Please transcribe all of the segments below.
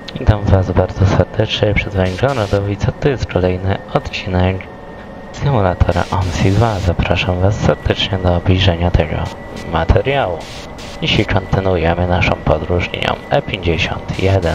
Witam Was bardzo serdecznie, przed Wami John Radowica. To jest kolejny odcinek symulatora OMSI 2. Zapraszam Was serdecznie do obejrzenia tego materiału. Dzisiaj kontynuujemy naszą podróż linią E51.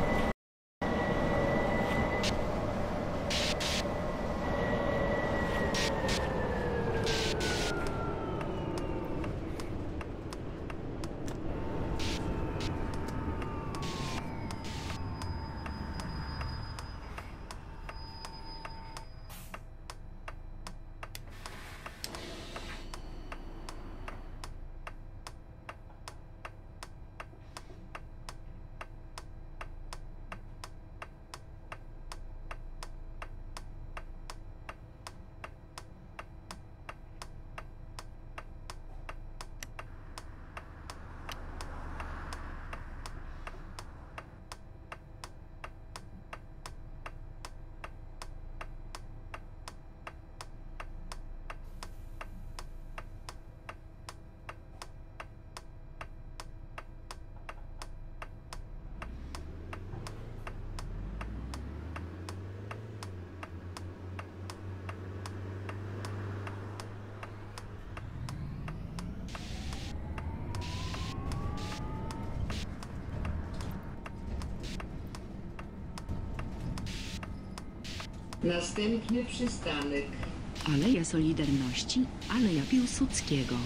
Następny przystanek. Aleja Solidarności, Aleja Piłsudskiego.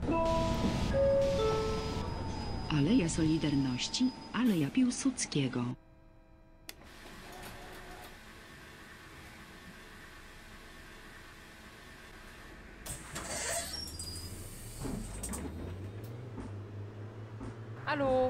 Aleja Solidarności, Aleja Piłsudskiego. Hallo.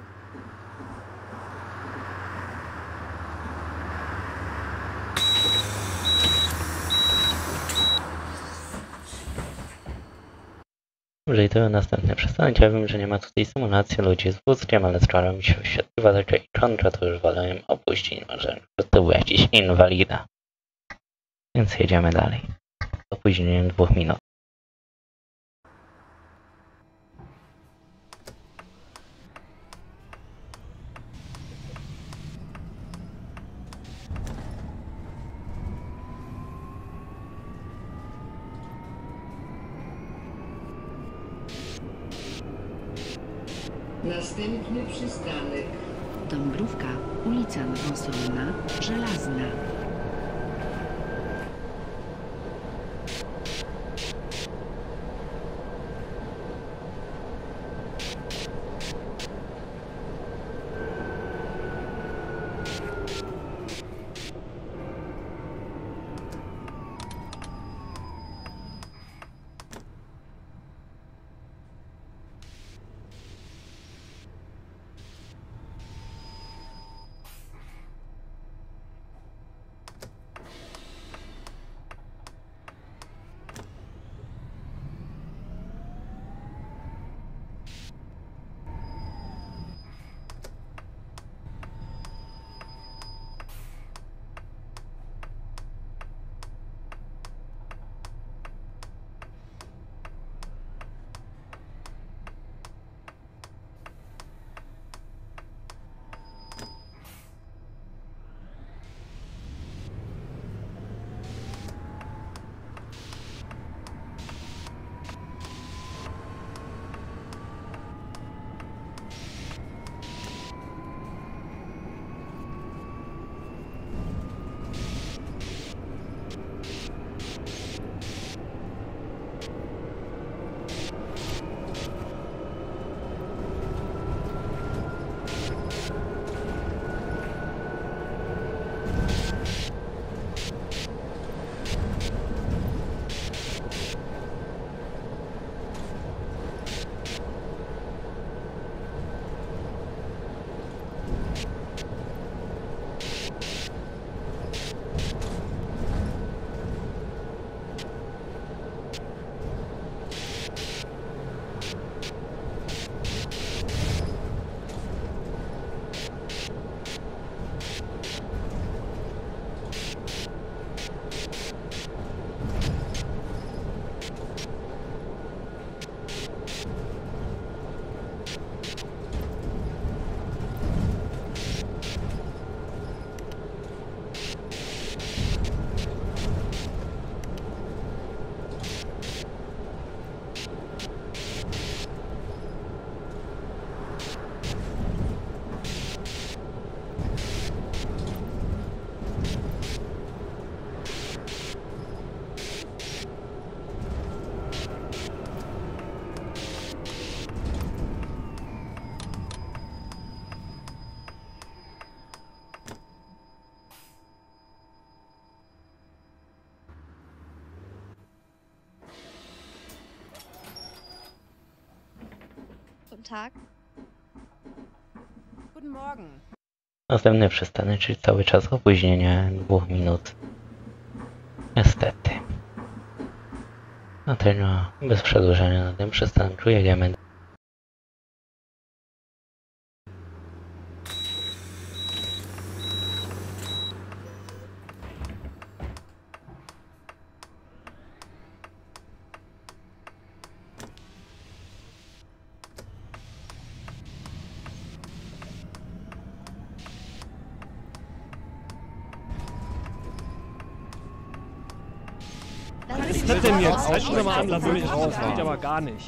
Dobrze, i to był następny przystanek. Ja wiem, że nie ma tutaj symulacji ludzi z wózkiem, ale skoro mi się wyświetliła taka ikonka, to już wolę opuścić. Może to był jakiś inwalida. Więc jedziemy dalej. Z opóźnieniem 2 minut. Następny przystanek. Dąbrówka, ulica Nowosolna, Żelazna. Guten Tag. Guten Morgen. Następny przystanek, czyli cały czas opóźnienie 2 minut. Niestety. Dlatego bez przedłużenia na tym przystanku jedziemy. Was ist das denn jetzt? Halten Sie mal an, lassen Sie mich raus. Das geht aber gar nicht.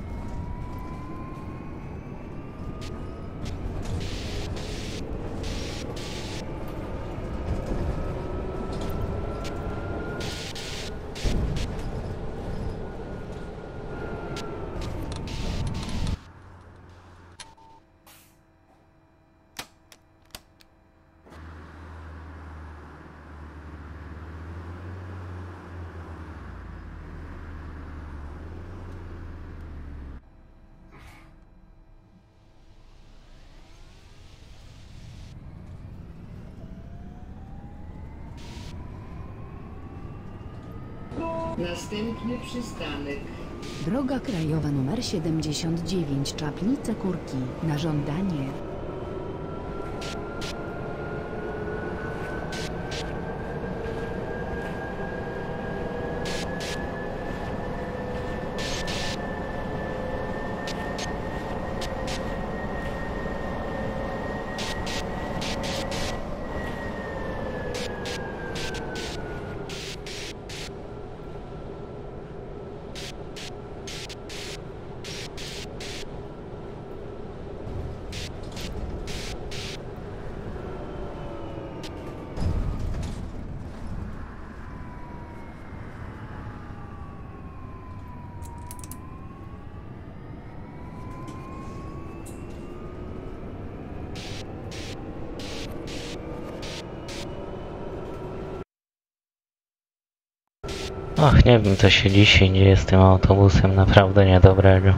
Następny przystanek. Droga krajowa nr 79 Czaplice Kurki na żądanie. Och, nie wiem co się dzisiaj dzieje z tym autobusem, naprawdę niedobrego.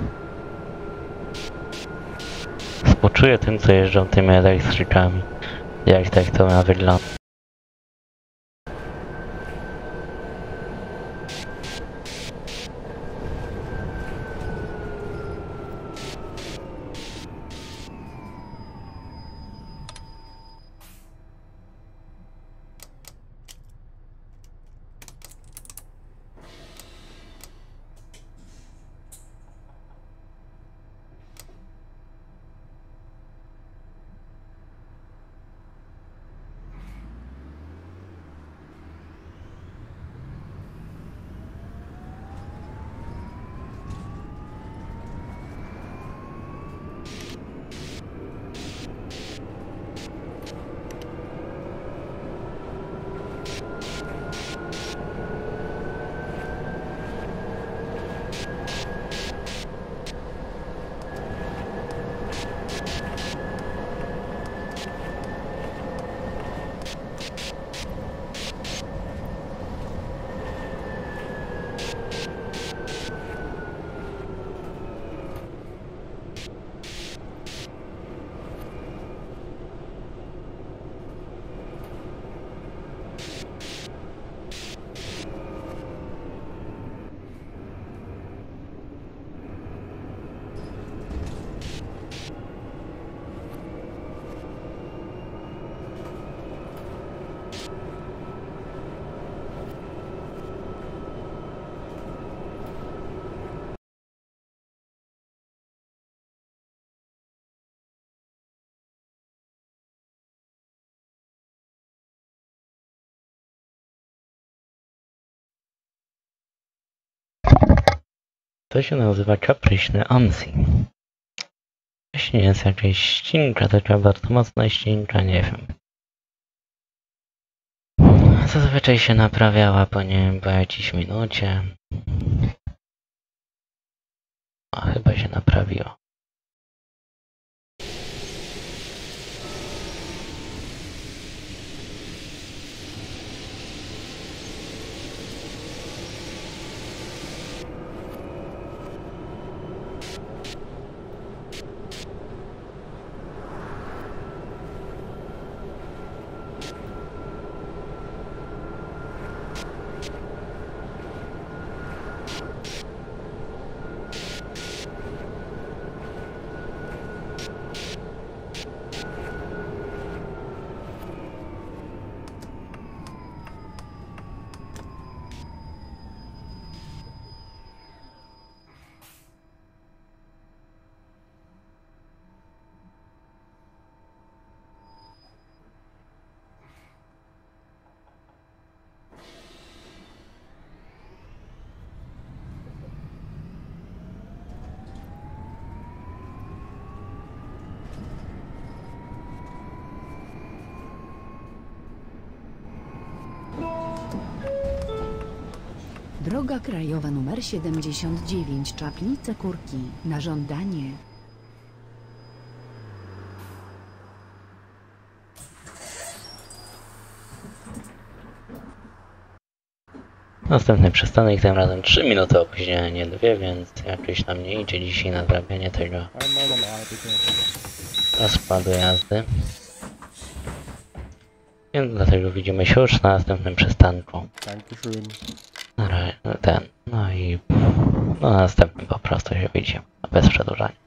Współczuję tym, co jeżdżą tymi elektrykami. Jak tak to ma wyglądać. To się nazywa kapryśny Ansi. Wcześniej jest jakaś ścinka, taka bardzo mocna ścinka, nie wiem. Zazwyczaj się naprawiała po nie wiem, po jakiejś minucie. A chyba się naprawiło. Droga krajowa nr 79 Czaplice Kurki na żądanie. Następny przystanek, tym razem 3 minuty opóźnienia, nie 2, więc jakoś nam nie idzie dzisiaj nadrabianie tego Einmal normal, bitte. rozkładu jazdy. Więc dlatego widzimy się już na następnym przystanku. Dankeschön. No i na następnym po prostu się widzimy, bez przedłużania.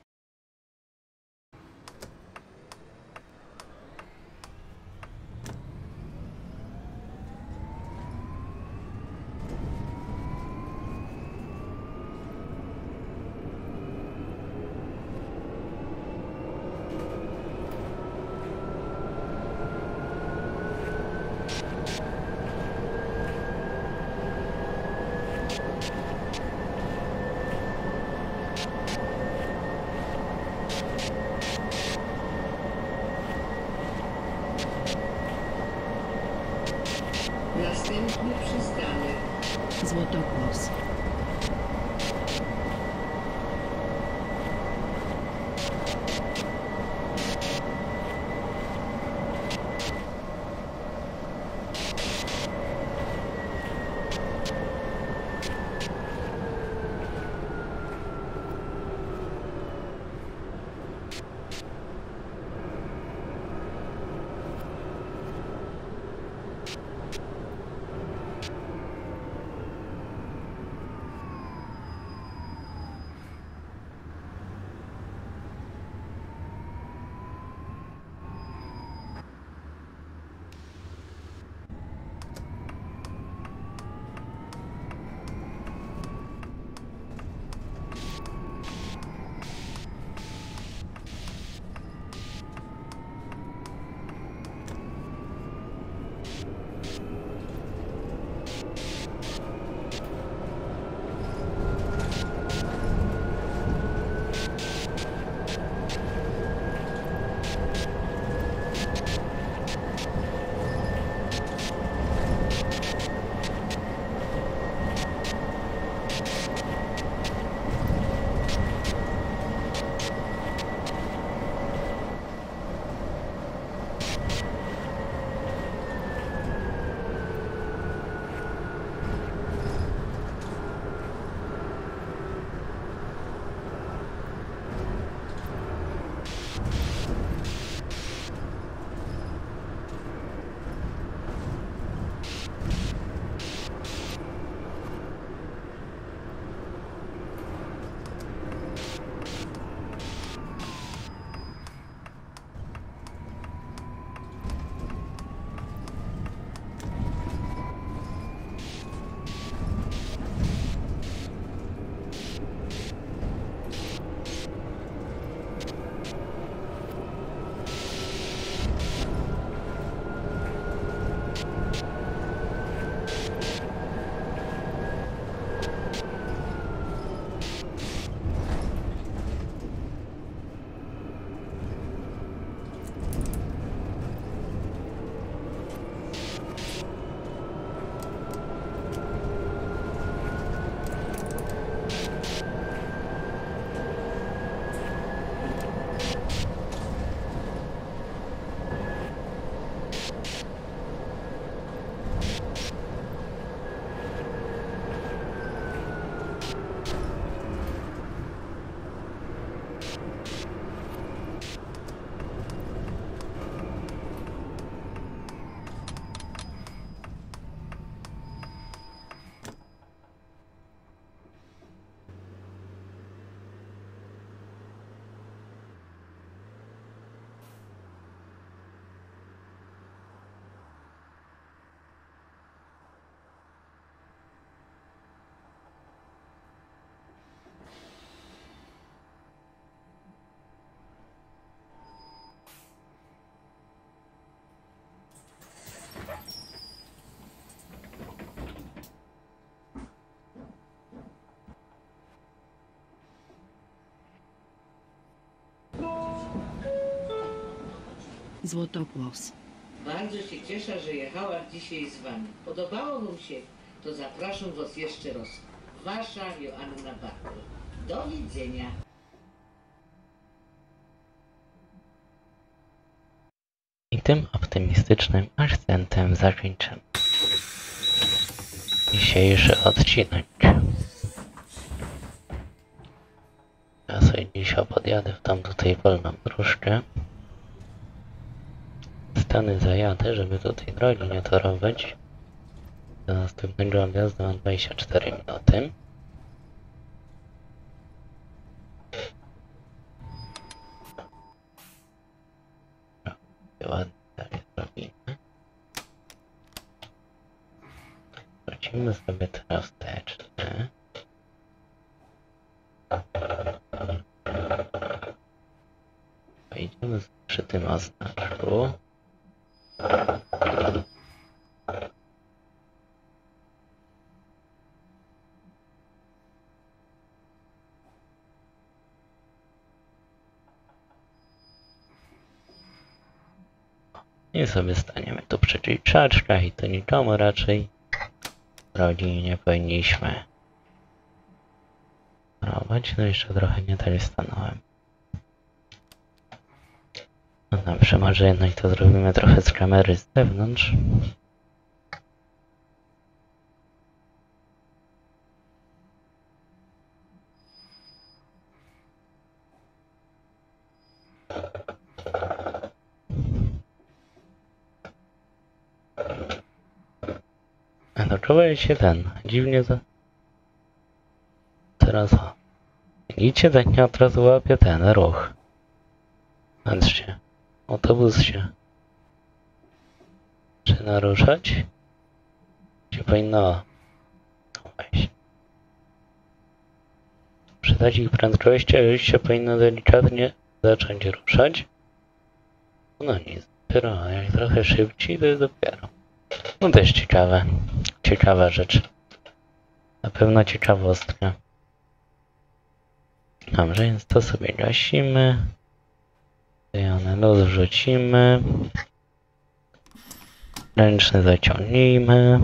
Następny przystanek. Złotokłos. Złotokłos. Bardzo się cieszę, że jechałam dzisiaj z wami. Podobało wam się to zapraszam Was jeszcze raz. Wasza Joanna Bartel. Do widzenia. I tym optymistycznym akcentem zakończymy dzisiejszy odcinek. Ja sobie dzisiaj podjadę w tam tutaj wolną dróżkę. Stany zajadę, żeby tutaj drogi nie torować. Do następnego odjazdu mam 24 minuty. Ładnie tak zrobimy. Wrócimy sobie teraz wsteczny. Wejdziemy przy tym oznaczu. I sobie staniemy tu przy krzaczkach i to nikomu raczej drogi nie powinniśmy robić. No jeszcze trochę nie tak stanąłem. No dobrze, może jednak to zrobimy trochę z kamery z zewnątrz. A to czuję się ten, dziwnie to... Teraz o. Widzicie, tak nie od razu łapie ten ruch. Patrzcie, autobus się... Czy naruszać? Czy powinno... Wejść. Przy takich prędkościach już się powinno delikatnie zacząć ruszać. No nic, dopiero jak trochę szybciej, to jest dopiero. No też ciekawe. Ciekawa rzecz. Na pewno ciekawostka. Dobrze, więc to sobie gasimy. One rozrzucimy. Ręczny zaciągnijmy.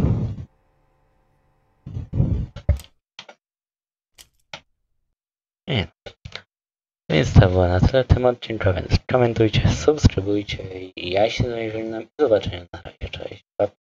I więc to było na tyle w tym odcinku, więc komentujcie, subskrybujcie i ja się z wami żegnam. Do zobaczenia na razie, cześć. Pa.